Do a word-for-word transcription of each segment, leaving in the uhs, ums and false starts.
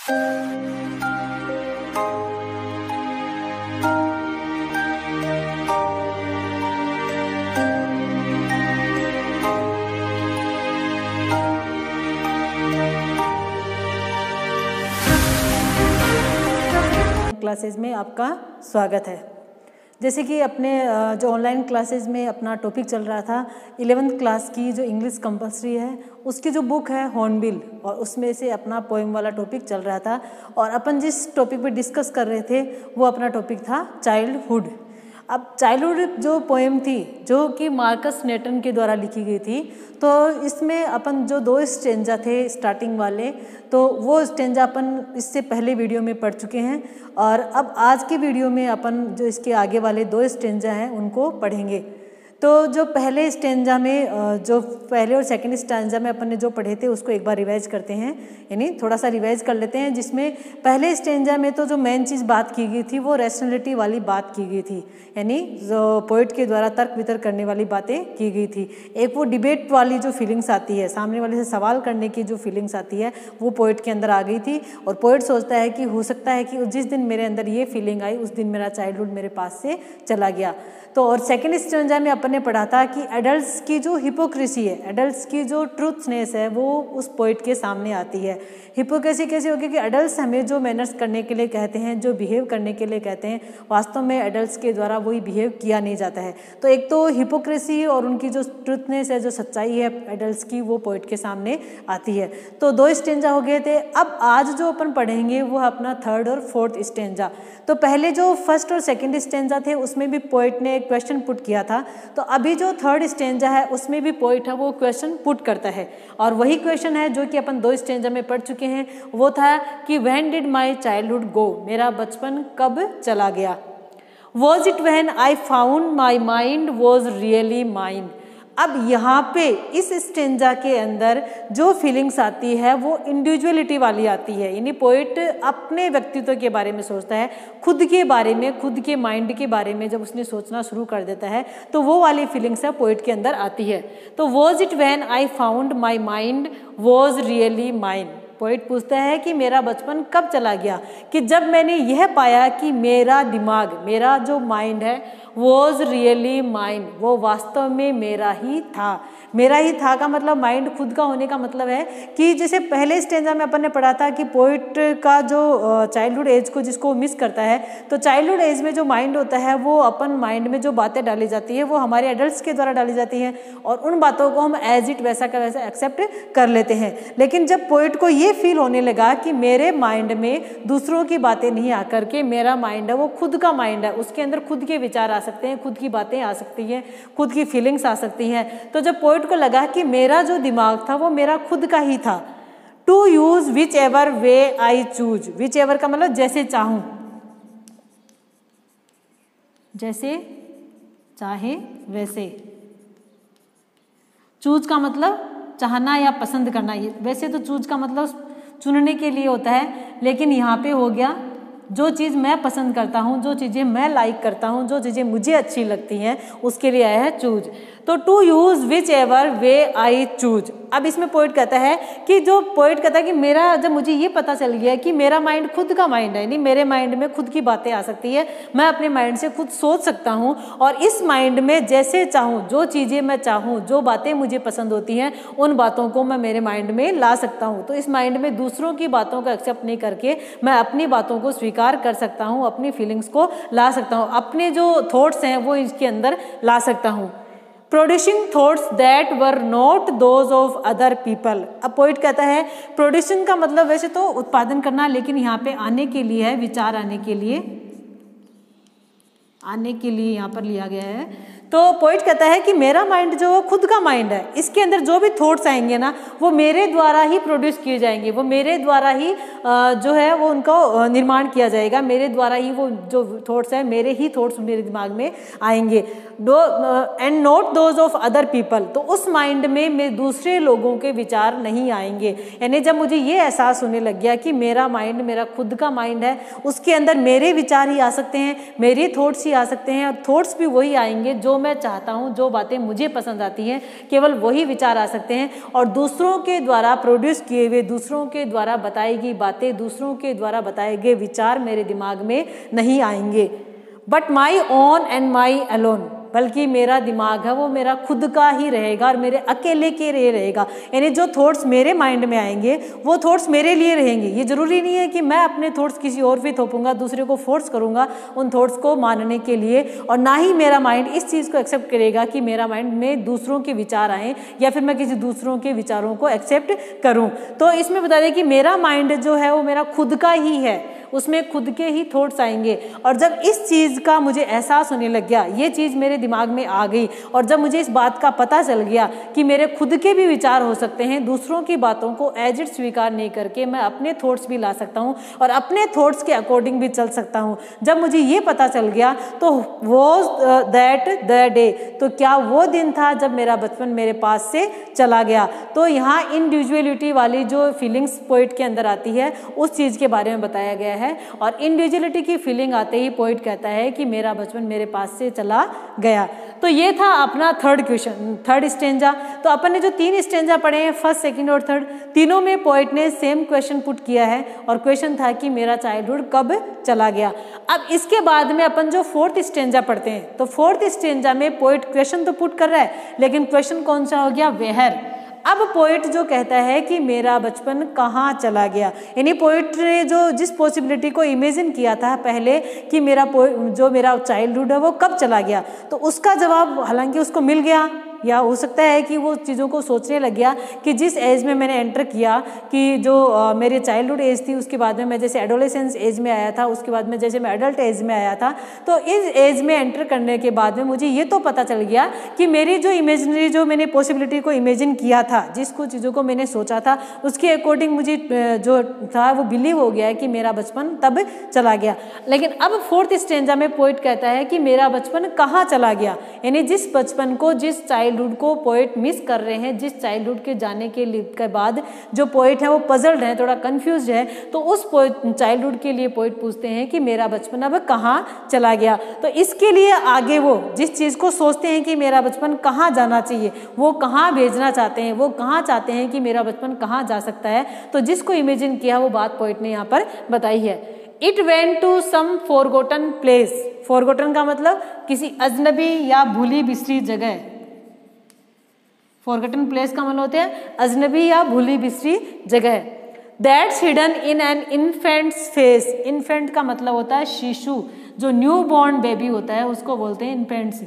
Classes में आपका स्वागत है। जैसे कि अपने जो ऑनलाइन क्लासेस में अपना टॉपिक चल रहा था इलेवेंथ क्लास की जो इंग्लिश कंपलसरी है उसकी जो बुक है हॉर्नबिल, और उसमें से अपना पोएम वाला टॉपिक चल रहा था, और अपन जिस टॉपिक पे डिस्कस कर रहे थे वो अपना टॉपिक था चाइल्डहुड। अब चाइल्डहुड जो पोएम थी जो कि मार्कस नेटन के द्वारा लिखी गई थी, तो इसमें अपन जो दो स्टेंजा थे स्टार्टिंग वाले, तो वो स्टेंजा अपन इससे पहले वीडियो में पढ़ चुके हैं, और अब आज के वीडियो में अपन जो इसके आगे वाले दो स्टेंजा हैं उनको पढ़ेंगे। तो जो पहले स्टेंजा में जो पहले और सेकंड स्टेंजा में अपन ने जो पढ़े थे उसको एक बार रिवाइज करते हैं, यानी थोड़ा सा रिवाइज कर लेते हैं। जिसमें पहले स्टेंजा में तो जो मेन चीज़ बात की गई थी वो रैशनैलिटी वाली बात की गई थी, यानी जो पोइट के द्वारा तर्क वितर्क करने वाली बातें की गई थी। एक वो डिबेट वाली जो फीलिंग्स आती है, सामने वाले से सवाल करने की जो फीलिंग्स आती है वो पोइट के अंदर आ गई थी, और पोइट सोचता है कि हो सकता है कि जिस दिन मेरे अंदर ये फीलिंग आई उस दिन मेरा चाइल्डहुड मेरे पास से चला गया। तो और सेकेंड स्टेंजा में अपन ने पढ़ा था कि एडल्ट्स की जो हिपोक्रेसी है, एडल्ट्स की जो ट्रूथनेस है वो उस पोइट के सामने आती है। हिपोक्रेसी कैसी होगी कि एडल्ट्स हमें जो मैनर्स करने के लिए कहते हैं, जो बिहेव करने के लिए कहते हैं, वास्तव में एडल्ट्स के द्वारा वही बिहेव किया नहीं जाता है। तो एक तो हिपोक्रेसी और उनकी जो ट्रूथनेस है, जो सच्चाई है एडल्ट्स की, वो पोइट के सामने आती है। तो दो स्टेंजा हो गए थे। अब आज जो अपन पढ़ेंगे वो अपना थर्ड और फोर्थ स्टेंजा। तो पहले जो फर्स्ट और सेकेंड स्टेंजा थे उसमें भी पोइट ने क्वेश्चन पुट किया था, तो अभी जो थर्ड स्टेंजा है उसमें भी पोइट है वो क्वेश्चन पुट करता है, और वही क्वेश्चन है जो कि अपन दो स्टेंजा में पढ़ चुके हैं। वो था कि when did my childhood go, मेरा बचपन कब चला गया। Was it when I found my mind was really mine. अब यहाँ पे इस स्टेंजा के अंदर जो फीलिंग्स आती है वो इंडिविजुअलिटी वाली आती है, यानी पोइट अपने व्यक्तित्व के बारे में सोचता है, खुद के बारे में, खुद के माइंड के बारे में जब उसने सोचना शुरू कर देता है तो वो वाली फीलिंग्स है पोइट के अंदर आती है। तो was it when I found my mind was really mine. Poet पूछता है कि मेरा बचपन कब चला गया, कि जब मैंने यह पाया कि मेरा दिमाग, मेरा जो माइंड है वॉज रियली माइंड, वो वास्तव में मेरा ही था। मेरा ही था का मतलब माइंड खुद का होने का मतलब है कि जैसे पहले स्टेंजा में अपन ने पढ़ा था कि पोइट का जो चाइल्डहुड एज को जिसको मिस करता है, तो चाइल्डहुड एज में जो माइंड होता है वो अपन माइंड में जो बातें डाली जाती है वो हमारे एडल्ट्स के द्वारा डाली जाती हैं, और उन बातों को हम एज इट वैसा का वैसा एक्सेप्ट कर लेते हैं। लेकिन जब पोइट को ये फील होने लगा कि मेरे माइंड में दूसरों की बातें नहीं आकर के मेरा माइंड है वो खुद का माइंड है, उसके अंदर खुद के विचार आ सकते हैं, खुद की बातें आ सकती हैं, खुद की फीलिंग्स आ सकती हैं, तो जब पोइट को लगा कि मेरा जो दिमाग था वो मेरा खुद का ही था। To use whichever way I choose. Whichever का मतलब जैसे चाहूं, जैसे चाहे वैसे। चूज का मतलब चाहना या पसंद करना। वैसे तो चूज का मतलब चुनने के लिए होता है, लेकिन यहाँ पे हो गया जो चीज़ मैं पसंद करता हूँ, जो चीज़ें मैं लाइक करता हूँ, जो चीज़ें मुझे अच्छी लगती हैं, उसके लिए आया है चूज। तो to use whichever way I choose. अब इसमें पोइट कहता है कि जो पोइट कहता है कि मेरा जब मुझे ये पता चल गया कि मेरा माइंड खुद का माइंड है, यानी मेरे माइंड में खुद की बातें आ सकती है, मैं अपने माइंड से खुद सोच सकता हूँ, और इस माइंड में जैसे चाहूँ, जो चीज़ें मैं चाहूँ, जो बातें मुझे पसंद होती हैं, उन बातों को मैं मेरे माइंड में ला सकता हूँ। तो इस माइंड में दूसरों की बातों को एक्सेप्ट नहीं करके मैं अपनी बातों को स्वीकार कर सकता हूँ, अपनी फीलिंग्स को ला सकता हूँ, अपने जो थॉट्स हैं वो इसके अंदर ला सकता हूँ। Producing thoughts that were not those of other people. अब पोइट कहता है प्रोड्यूसिंग का मतलब वैसे तो उत्पादन करना, लेकिन यहाँ पे आने के लिए है, विचार आने के लिए, आने के लिए यहाँ पर लिया गया है। तो पोइट कहता है कि मेरा माइंड जो खुद का माइंड है, इसके अंदर जो भी थॉट्स आएंगे ना वो मेरे द्वारा ही प्रोड्यूस किए जाएंगे, वो मेरे द्वारा ही जो है वो उनका निर्माण किया जाएगा, मेरे द्वारा ही वो जो थॉट्स हैं, मेरे ही थॉट्स मेरे दिमाग में आएंगे। Though and not those of other people. तो उस माइंड में मैं दूसरे लोगों के विचार नहीं आएंगे। यानी जब मुझे ये एहसास होने लग गया कि मेरा माइंड मेरा खुद का माइंड है, उसके अंदर मेरे विचार ही आ सकते हैं, मेरे थॉट्स ही आ सकते हैं, और थॉट्स भी वही आएंगे जो मैं चाहता हूँ, जो बातें मुझे पसंद आती हैं, केवल वही विचार आ सकते हैं और दूसरों के द्वारा प्रोड्यूस किए हुए, दूसरों के द्वारा बताई गई बातें, दूसरों के द्वारा बताए गए विचार मेरे दिमाग में नहीं आएंगे। But my own and my alone, बल्कि मेरा दिमाग है वो मेरा खुद का ही रहेगा और मेरे अकेले के लिए रहेगा। यानी जो थॉट्स मेरे माइंड में आएंगे वो थॉट्स मेरे लिए रहेंगे। ये जरूरी नहीं है कि मैं अपने थॉट्स किसी और पे थोपूंगा, दूसरे को फोर्स करूंगा उन थॉट्स को मानने के लिए, और ना ही मेरा माइंड इस चीज़ को एक्सेप्ट करेगा कि मेरा माइंड में दूसरों के विचार आएँ या फिर मैं किसी दूसरों के विचारों को एक्सेप्ट करूँ। तो इसमें बता दें कि मेरा माइंड जो है वो मेरा खुद का ही है, उसमें खुद के ही थॉट्स आएंगे। और जब इस चीज़ का मुझे एहसास होने लग गया, ये चीज़ मेरे दिमाग में आ गई, और जब मुझे इस बात का पता चल गया कि मेरे खुद के भी विचार हो सकते हैं, दूसरों की बातों को एज इट स्वीकार नहीं करके मैं अपने थॉट्स भी ला सकता हूँ और अपने थॉट्स के अकॉर्डिंग भी चल सकता हूँ, जब मुझे ये पता चल गया तो वॉज दैट द डे, तो क्या वो दिन था जब मेरा बचपन मेरे पास से चला गया। तो यहाँ इंडिविजुअलिटी वाली जो फीलिंग्स पोइट के अंदर आती है उस चीज़ के बारे में बताया गया है है और इंडिविजुअलिटी की फीलिंग आते ही पोइट कहता है कि मेरा बचपन मेरे पास से चला गया। तो ये था अपना थर्ड क्वेश्चन, थर्ड स्टेंजा। तो अपन ने जो तीन स्टेंजा पढ़े हैं, फर्स्ट, सेकंड और थर्ड, तीनों में पोइट ने सेम क्वेश्चन पुट किया है और क्वेश्चन था कि मेरा चाइल्डहुड कब चला गया। अब इसके बाद में अपन जो फोर्थ स्टेंजा पढ़ते हैं, तो फोर्थ स्टेंजा में पोइट क्वेश्चन तो पुट कर रहा है, लेकिन क्वेश्चन कौन सा हो गया, वेयर। अब पोइट जो कहता है कि मेरा बचपन कहाँ चला गया, यानी पोइट ने जो जिस पॉसिबिलिटी को इमेजिन किया था पहले कि मेरा जो मेरा चाइल्डहुड है वो कब चला गया, तो उसका जवाब हालांकि उसको मिल गया, या हो सकता है कि वो चीज़ों को सोचने लग गया कि जिस एज में मैंने एंटर किया कि जो आ, मेरे चाइल्डहुड एज थी, उसके बाद में मैं जैसे एडोलेसेंस एज में आया था, उसके बाद में जैसे मैं एडल्ट एज में आया था, तो इस एज में एंटर करने के बाद में मुझे ये तो पता चल गया कि मेरी जो इमेजिनरी जो मैंने पॉसिबिलिटी को इमेजिन किया था, जिसको चीज़ों को मैंने सोचा था, उसके अकॉर्डिंग मुझे जो था वो बिलीव हो गया है कि मेरा बचपन तब चला गया। लेकिन अब फोर्थ स्टेंजा में पोइट कहता है कि मेरा बचपन कहाँ चला गया, यानी जिस बचपन को, जिस चाइल्ड चाइल्डहुड को पोइट मिस कर रहे हैं, जिस चाइल्डहुड के जाने के के बाद जो पोइट है वो पजल्ड है, थोड़ा कंफ्यूज है, तो उस चाइल्डहुड के लिए पोइट पूछते हैं कि मेरा बचपन अब कहाँ चला गया। तो इसके लिए आगे वो जिस चीज़ को सोचते हैं कि मेरा बचपन कहाँ जाना चाहिए, वो कहाँ भेजना चाहते हैं, वो कहाँ चाहते हैं कि मेरा बचपन कहाँ जा सकता है, तो जिसको इमेजिन किया वो बात पोइट ने यहाँ पर बताई है। It went to some forgotten place, forgotten का मतलब किसी अजनबी या भूली बिसरी जगह, फॉरगॉटन प्लेस का मतलब होता है अजनबी या भूली बिसरी जगह। That's hidden in an infant's face, infant का मतलब होता है शिशु, जो न्यू बॉर्न बेबी होता है उसको बोलते हैं infants.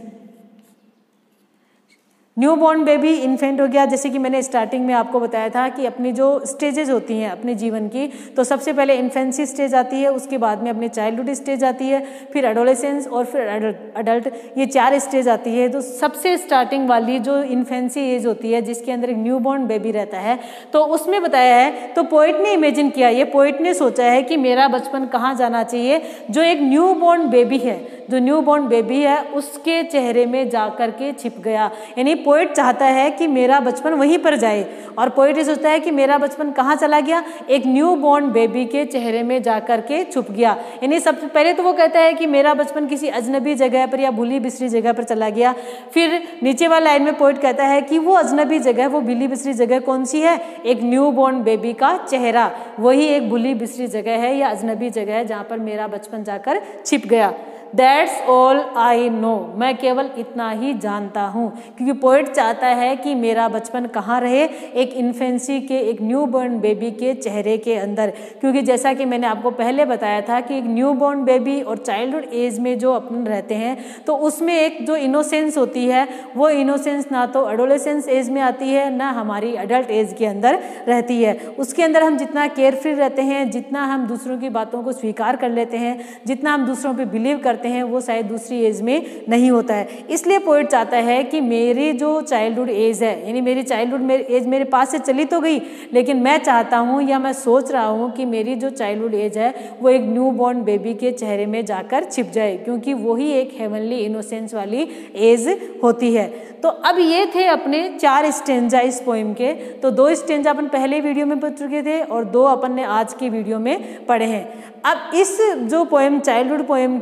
New born baby infant हो गया, जैसे कि मैंने स्टार्टिंग में आपको बताया था कि अपनी जो स्टेजेस होती हैं अपने जीवन की, तो सबसे पहले इन्फेंसी स्टेज आती है, उसके बाद में अपनी चाइल्डहुड स्टेज आती है, फिर एडोलेसेंस और फिर अडल्ट, ये चार स्टेज आती है। तो सबसे स्टार्टिंग वाली जो इन्फेंसी एज होती है जिसके अंदर एक न्यू बॉर्न बेबी रहता है, तो उसमें बताया है, तो पोइट ने इमेजिन किया, ये पोइट ने सोचा है कि मेरा बचपन कहाँ जाना चाहिए, जो एक न्यू बॉर्न बेबी है, जो न्यू बॉर्न बेबी है उसके चेहरे में जा कर के छिप गया। यानी पोइट चाहता है कि मेरा बचपन वहीं पर जाए, और पोइट ये सोचता है कि मेरा बचपन कहाँ चला गया, एक न्यू बॉर्न बेबी के चेहरे में जा कर के छुप गया। यानी सबसे पहले तो वो कहता है कि मेरा बचपन किसी अजनबी जगह पर या भूली बिसरी जगह पर चला गया, फिर नीचे वाला लाइन में पोइट कहता है कि वो अजनबी जगह, वो भूली बिसरी जगह कौन सी है, एक न्यू बॉर्न बेबी का चेहरा, वही एक भूली बिसरी जगह है या अजनबी जगह है जहाँ पर मेरा बचपन जाकर छिप गया। दैट्स ऑल आई नो, मैं केवल इतना ही जानता हूँ, क्योंकि पोइट चाहता है कि मेरा बचपन कहाँ रहे, एक इन्फेंसी के, एक न्यू बॉर्न बेबी के चेहरे के अंदर। क्योंकि जैसा कि मैंने आपको पहले बताया था कि एक न्यू बॉर्न बेबी और चाइल्डहुड एज में जो अपन रहते हैं, तो उसमें एक जो इनोसेंस होती है, वो इनोसेंस ना तो एडोलेसेंस एज में आती है ना हमारी एडल्ट एज के अंदर रहती है। उसके अंदर हम जितना केयर फ्री रहते हैं, जितना हम दूसरों की बातों को स्वीकार कर लेते हैं, जितना हम दूसरों पर बिलीव करते हैं, वो शायद दूसरी एज में नहीं होता है। इसलिए पोइट चाहता है कि मेरी जो चाइल्डहुड एज है, यानी मेरी चाइल्डहुड एज मेरे पास से चली तो गई, लेकिन मैं चाहता हूँ या मैं सोच रहा हूँ कि मेरी जो चाइल्डहुड एज है वो एक न्यू बॉर्न बेबी के चेहरे में जाकर छिप जाए, क्योंकि वही एक हेवनली इनोसेंस वाली एज होती है। तो अब ये थे अपने चार स्टेंजा इस पोएम के। तो दो स्टेंजा अपन पहले वीडियो में पढ़ चुके थे और दो अपन ने आज की वीडियो में पढ़े हैं। अब इस जो पोएम, चाइल्डहुड पोएम के जो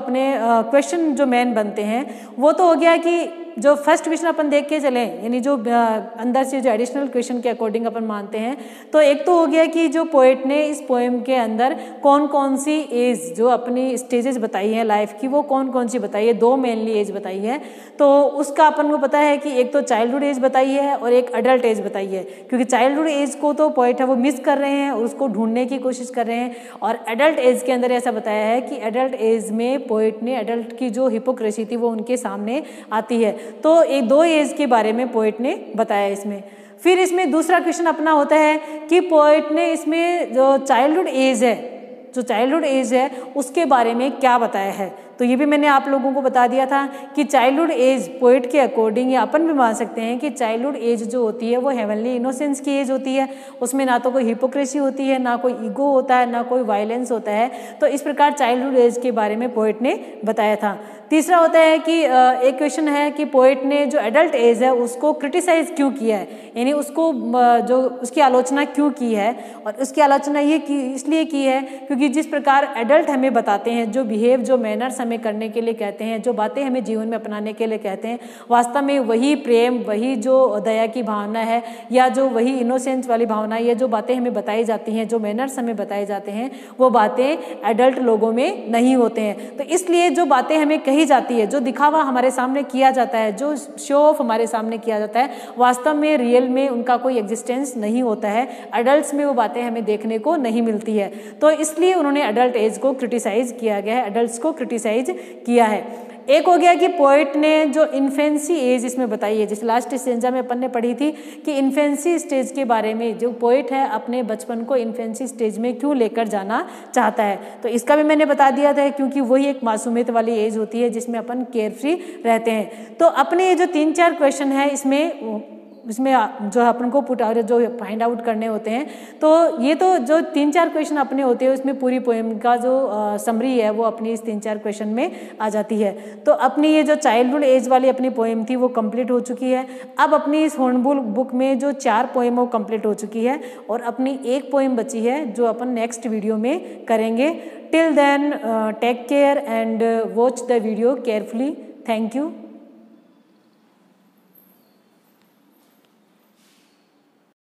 अपने क्वेश्चन जो मेन बनते हैं वो तो हो गया कि जो फर्स्ट क्वेश्चन अपन देख के चलें, यानी जो अंदर से जो एडिशनल क्वेश्चन के अकॉर्डिंग अपन मानते हैं, तो एक तो हो गया कि जो पोएट ने इस पोएम के अंदर कौन कौन सी एज जो अपनी स्टेजेस बताई हैं लाइफ की, वो कौन कौन सी बताई है, दो मेनली एज बताई है। तो उसका अपन को पता है कि एक तो चाइल्डहुड एज बताई है और एक अडल्ट एज बताई है, क्योंकि चाइल्डहुड एज को तो पोएट है वो मिस कर रहे हैं और उसको ढूंढने की कोशिश कर रहे हैं, और एडल्ट एज के अंदर ऐसा बताया है कि एडल्ट एज में पोएट ने एडल्ट की जो हिपोक्रेसी थी वो उनके सामने आती है। तो एक दो एज के बारे में पोएट ने बताया इसमें। फिर इसमें दूसरा क्वेश्चन अपना होता है कि पोएट ने इसमें जो चाइल्डहुड एज है, जो चाइल्डहुड एज है उसके बारे में क्या बताया है। तो ये भी मैंने आप लोगों को बता दिया था कि चाइल्डहुड एज पोएट के अकॉर्डिंग, या अपन भी मान सकते हैं कि चाइल्डहुड एज जो होती है वो हेवनली इनोसेंस की एज होती है, उसमें ना तो कोई हिपोक्रेसी होती है, ना कोई ईगो होता है, ना कोई वायलेंस होता है। तो इस प्रकार चाइल्डहुड एज के बारे में पोएट ने बताया था। तीसरा होता है कि एक क्वेश्चन है कि पोएट ने जो एडल्ट एज है उसको क्रिटिसाइज क्यों किया है, यानी उसको जो उसकी आलोचना क्यों की है, और उसकी आलोचना ये की इसलिए की है क्योंकि जिस प्रकार एडल्ट हमें बताते हैं, जो बिहेव जो मैनर्स हमें करने के लिए कहते हैं, जो बातें हमें जीवन में अपनाने के लिए कहते हैं, वास्तव में वही प्रेम, वही जो दया की भावना है, या जो वही इनोसेंस वाली भावना है, जो बातें हमें बताई जाती हैं, जो मैनर्स हमें बताए जाते हैं, वो बातें एडल्ट लोगों में नहीं होते हैं। तो इसलिए जो बातें हमें कही जाती है, जो दिखावा हमारे सामने किया जाता है, जो शो ऑफ हमारे सामने किया जाता है, वास्तव में रियल में उनका कोई एग्जिस्टेंस नहीं होता है। एडल्ट्स में वो बातें हमें देखने को नहीं मिलती है। तो इसलिए उन्होंने एडल्ट एज को क्रिटिसाइज किया गया है, एडल्ट्स को क्रिटिसाइज किया है। एक हो गया कि पोएट ने जो इन्फेंसी एज इसमें बताई है, जैसे लास्ट स्टेंजा में अपन ने पढ़ी थी कि इन्फेंसी स्टेज के बारे में जो पोएट है अपने बचपन को इन्फेंसी स्टेज में क्यों लेकर जाना चाहता है। तो इसका भी मैंने बता दिया था, क्योंकि वही एक मासूमियत वाली एज होती है जिसमें अपन केयरफ्री रहते हैं। तो अपने ये जो तीन चार क्वेश्चन है इसमें इसमें जो अपन को पुट आउट जो फाइंड आउट करने होते हैं, तो ये तो जो तीन चार क्वेश्चन अपने होते हैं उसमें पूरी पोएम का जो समरी है वो अपनी इस तीन चार क्वेश्चन में आ जाती है। तो अपनी ये जो चाइल्डहुड एज वाली अपनी पोएम थी वो कंप्लीट हो चुकी है। अब अपनी इस हॉर्नबिल बुक में जो चार पोएम वो कंप्लीट हो चुकी है, और अपनी एक पोएम बची है जो अपन नेक्स्ट वीडियो में करेंगे। Till then take care and watch the video carefully. Thank you.